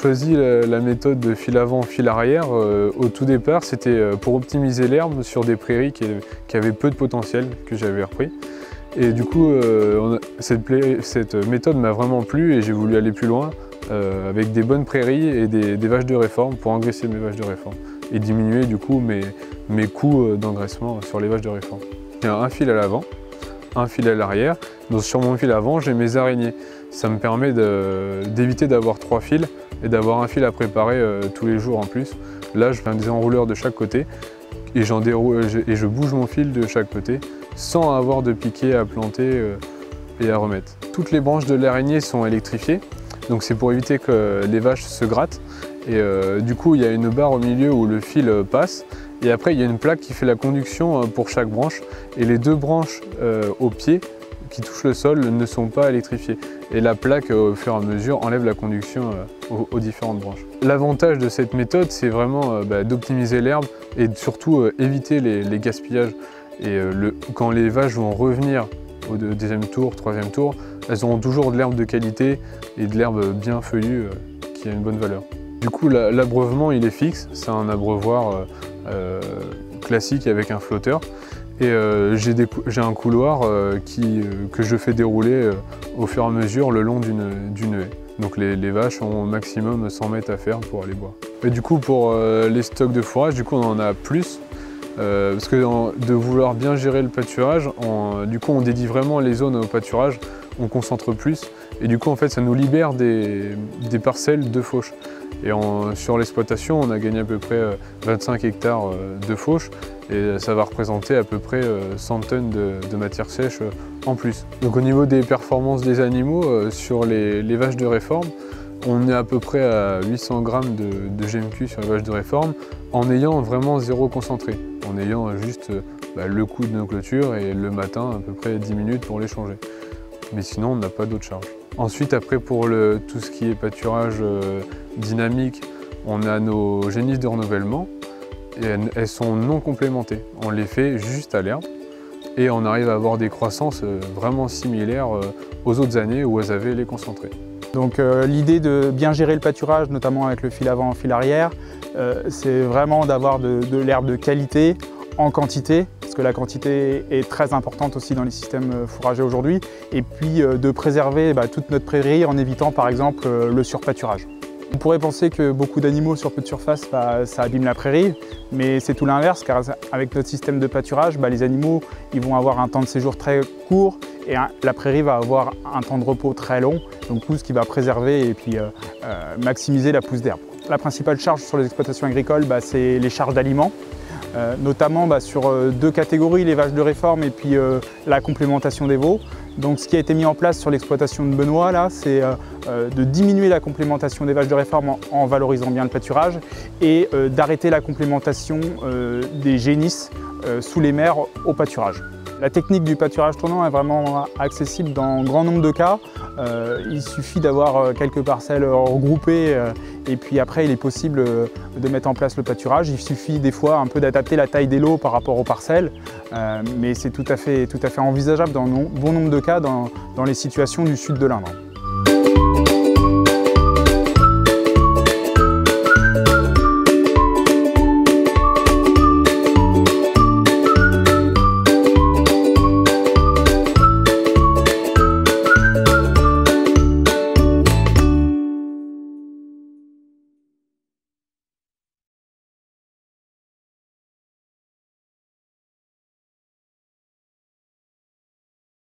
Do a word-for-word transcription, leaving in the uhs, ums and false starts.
choisi la, la méthode de fil avant, fil arrière, euh, au tout départ, c'était pour optimiser l'herbe sur des prairies qui, qui avaient peu de potentiel, que j'avais repris. Et du coup, euh, on a, cette, cette méthode m'a vraiment plu et j'ai voulu aller plus loin euh, avec des bonnes prairies et des, des vaches de réforme pour engraisser mes vaches de réforme et diminuer du coup mes, mes coûts d'engraissement sur les vaches de réforme. J'ai un fil à l'avant, un fil à l'arrière. Donc sur mon fil avant, j'ai mes araignées. Ça me permet d'éviter d'avoir trois fils et d'avoir un fil à préparer euh, tous les jours en plus. Là, je fais un désenrouleur de chaque côté et, déroule, et je bouge mon fil de chaque côté sans avoir de piquet à planter euh, et à remettre. Toutes les branches de l'araignée sont électrifiées, donc c'est pour éviter que les vaches se grattent. Et euh, du coup, il y a une barre au milieu où le fil passe. Et après, il y a une plaque qui fait la conduction pour chaque branche. Et les deux branches euh, au pied qui touchent le sol ne sont pas électrifiées. Et la plaque, au fur et à mesure, enlève la conduction euh, aux, aux différentes branches. L'avantage de cette méthode, c'est vraiment euh, bah, d'optimiser l'herbe et surtout euh, éviter les, les gaspillages. Et euh, le, quand les vaches vont revenir au deuxième tour, troisième tour, elles auront toujours de l'herbe de qualité et de l'herbe bien feuillue euh, qui a une bonne valeur. Du coup, l'abreuvement, il est fixe. C'est un abreuvoir euh, euh, classique avec un flotteur. Et euh, j'ai un couloir euh, qui, euh, que je fais dérouler euh, au fur et à mesure le long d'une haie. Donc les, les vaches ont au maximum cent mètres à faire pour aller boire. Et du coup, pour euh, les stocks de fourrage, du coup, on en a plus. Euh, parce que en, de vouloir bien gérer le pâturage, on, du coup, on dédie vraiment les zones au pâturage, on concentre plus. Et du coup, en fait, ça nous libère des, des parcelles de fauche. Et en, sur l'exploitation, on a gagné à peu près vingt-cinq hectares de fauche et ça va représenter à peu près cent tonnes de, de matière sèche en plus. Donc au niveau des performances des animaux, sur les, les vaches de réforme, on est à peu près à huit cents grammes de, de G M Q sur les vaches de réforme en ayant vraiment zéro concentré, en ayant juste bah, le coup de nos clôtures et le matin à peu près dix minutes pour les changer. Mais sinon, on n'a pas d'autre charge. Ensuite, après pour le, tout ce qui est pâturage euh, dynamique, on a nos génisses de renouvellement et elles, elles sont non complémentées. On les fait juste à l'herbe et on arrive à avoir des croissances euh, vraiment similaires euh, aux autres années où elles avaient les concentrés. Donc euh, l'idée de bien gérer le pâturage, notamment avec le fil avant et le fil arrière, euh, c'est vraiment d'avoir de, de l'herbe de qualité en quantité, parce que la quantité est très importante aussi dans les systèmes fourragers aujourd'hui, et puis euh, de préserver bah, toute notre prairie en évitant par exemple euh, le surpâturage. On pourrait penser que beaucoup d'animaux sur peu de surface, bah, ça abîme la prairie, mais c'est tout l'inverse, car avec notre système de pâturage, bah, les animaux ils vont avoir un temps de séjour très court et un, la prairie va avoir un temps de repos très long, donc tout ce qui va préserver et puis euh, euh, maximiser la pousse d'herbe. La principale charge sur les exploitations agricoles, bah, c'est les charges d'aliments. Euh, notamment bah, sur euh, deux catégories, les vaches de réforme et puis euh, la complémentation des veaux. Donc ce qui a été mis en place sur l'exploitation de Benoît, là, c'est euh, euh, de diminuer la complémentation des vaches de réforme en, en valorisant bien le pâturage et euh, d'arrêter la complémentation euh, des génisses euh, sous les mers au pâturage. La technique du pâturage tournant est vraiment accessible dans grand nombre de cas. Euh, il suffit d'avoir quelques parcelles regroupées euh, et puis après il est possible euh, de mettre en place le pâturage. Il suffit des fois un peu d'adapter la taille des lots par rapport aux parcelles, euh, mais c'est tout à fait, tout à fait envisageable dans bon nombre de cas dans, dans les situations du sud de l'Indre.